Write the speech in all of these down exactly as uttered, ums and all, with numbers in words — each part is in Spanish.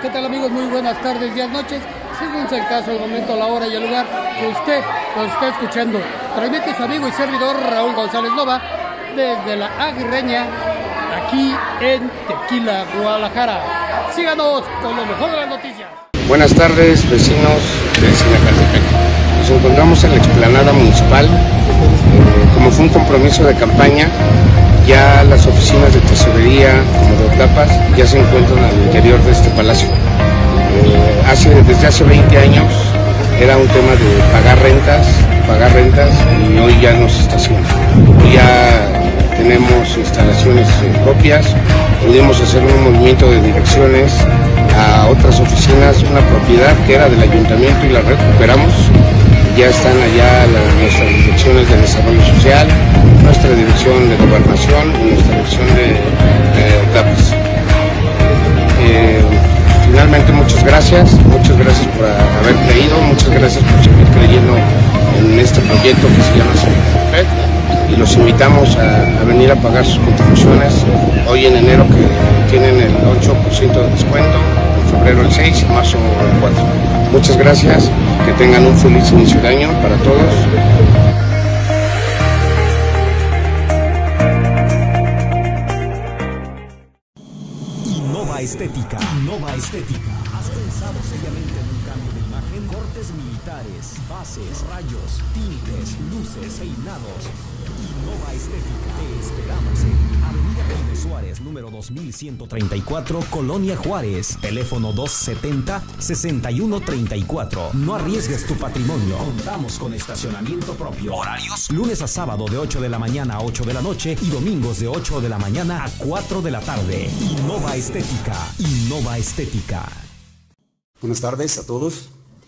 ¿Qué tal, amigos? Muy buenas tardes, días, noches. Según sea el caso, el momento, la hora y el lugar que usted nos está escuchando. Transmite su amigo y servidor Raúl González Nova desde la Aguirreña, aquí en Tequila, Guadalajara. Síganos con lo mejor de las noticias. Buenas tardes, vecinos de Sinacaltepec. Nos encontramos en la explanada municipal. Eh, como fue un compromiso de campaña, ya las oficinas de tesorería como de Otlapas ya se encuentran al interior de este palacio. Eh, hace, desde hace veinte años era un tema de pagar rentas, pagar rentas y hoy ya no se está haciendo. Hoy ya tenemos instalaciones eh, propias, pudimos hacer un movimiento de direcciones a otras oficinas, una propiedad que era del ayuntamiento y la recuperamos. Ya están allá la, nuestras direcciones de desarrollo social, nuestra dirección de gobernación y nuestra dirección de, de Otlapas. Eh, finalmente, muchas gracias, muchas gracias por haber creído, muchas gracias por seguir creyendo en este proyecto que se llama Sinacaltepec, y los invitamos a, a venir a pagar sus contribuciones hoy en enero, que tienen el ocho por ciento de descuento, en febrero el seis y en marzo el cuatro. Muchas gracias, que tengan un feliz inicio de año para todos. Innova Estética. Innova Estética. ¿Has pensado seriamente en un cambio de imagen? Cortes militares, bases, rayos, tintes, luces, peinados. Innova Estética. Te esperamos en Avenida Pedro Suárez, número dos mil ciento treinta y cuatro, Colonia Juárez. Teléfono dos setenta, sesenta y uno treinta y cuatro. No arriesgues tu patrimonio. Contamos con estacionamiento propio. Horarios: lunes a sábado de ocho de la mañana a ocho de la noche y domingos de ocho de la mañana a cuatro de la tarde. Innova Estética. Innova Estética. Buenas tardes a todos.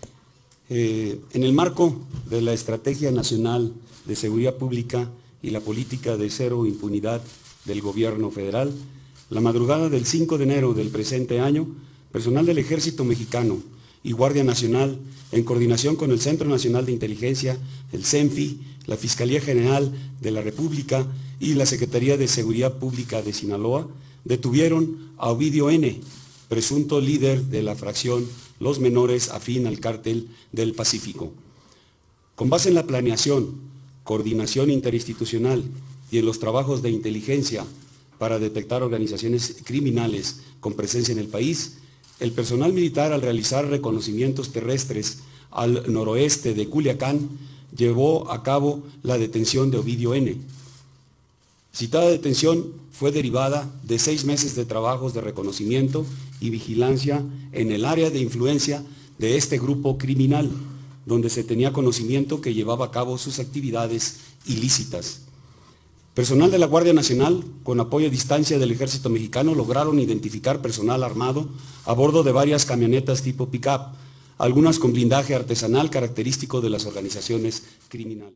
Eh, en el marco de la Estrategia Nacional de Seguridad Pública y la política de cero impunidad del Gobierno Federal, la madrugada del cinco de enero del presente año, personal del Ejército Mexicano y Guardia Nacional, en coordinación con el Centro Nacional de Inteligencia, el CENFI, la Fiscalía General de la República y la Secretaría de Seguridad Pública de Sinaloa, detuvieron a Ovidio N., presunto líder de la fracción Los Menores afín al Cártel del Pacífico. Con base en la planeación, coordinación interinstitucional y en los trabajos de inteligencia para detectar organizaciones criminales con presencia en el país, el personal militar, al realizar reconocimientos terrestres al noroeste de Culiacán, llevó a cabo la detención de Ovidio N. Citada detención fue derivada de seis meses de trabajos de reconocimiento y vigilancia en el área de influencia de este grupo criminal, donde se tenía conocimiento que llevaba a cabo sus actividades ilícitas. Personal de la Guardia Nacional, con apoyo a distancia del Ejército Mexicano, lograron identificar personal armado a bordo de varias camionetas tipo pick-up, algunas con blindaje artesanal característico de las organizaciones criminales.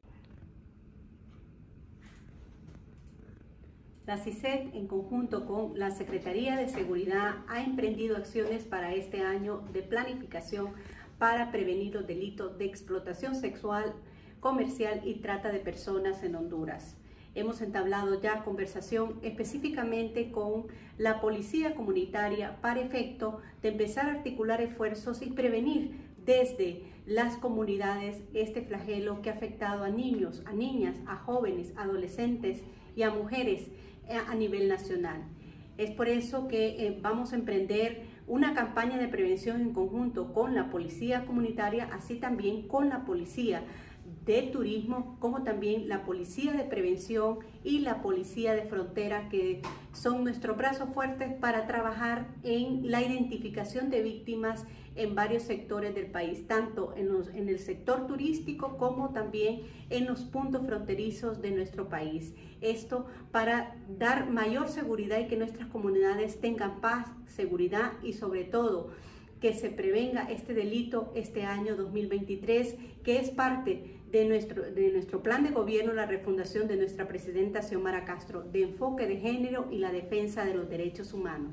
La C I C E T, en conjunto con la Secretaría de Seguridad, ha emprendido acciones para este año de planificación para prevenir los delitos de explotación sexual, comercial y trata de personas en Honduras. Hemos entablado ya conversación específicamente con la Policía Comunitaria para efecto de empezar a articular esfuerzos y prevenir desde las comunidades este flagelo que ha afectado a niños, a niñas, a jóvenes, adolescentes y a mujeres a nivel nacional. Es por eso que eh, vamos a emprender una campaña de prevención en conjunto con la Policía Comunitaria, así también con la Policía de Turismo, como también la Policía de Prevención y la Policía de Frontera, que son nuestros brazos fuertes para trabajar en la identificación de víctimas en varios sectores del país, tanto en, los, en el sector turístico como también en los puntos fronterizos de nuestro país. Esto para dar mayor seguridad y que nuestras comunidades tengan paz, seguridad y sobre todo que se prevenga este delito este año dos mil veintitrés, que es parte de nuestro, de nuestro plan de gobierno, la refundación de nuestra presidenta Xiomara Castro, de enfoque de género y la defensa de los derechos humanos.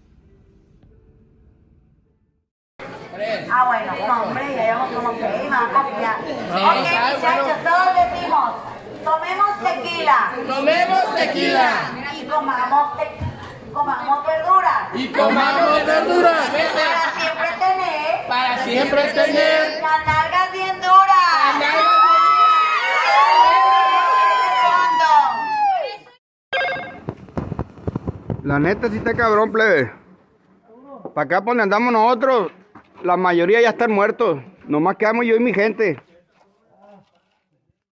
Ah, bueno, no, hombre, ya llevamos como que iban a copiar. Ok, muchachos, todos decimos, tomemos tequila. Tomemos tequila. Y comamos, te comamos verduras. Y comamos verduras. siempre tener las nalgas bien duras. las nalgas La neta sí está cabrón, plebe. Para acá por donde andamos nosotros, la mayoría ya están muertos. Nomás quedamos yo y mi gente.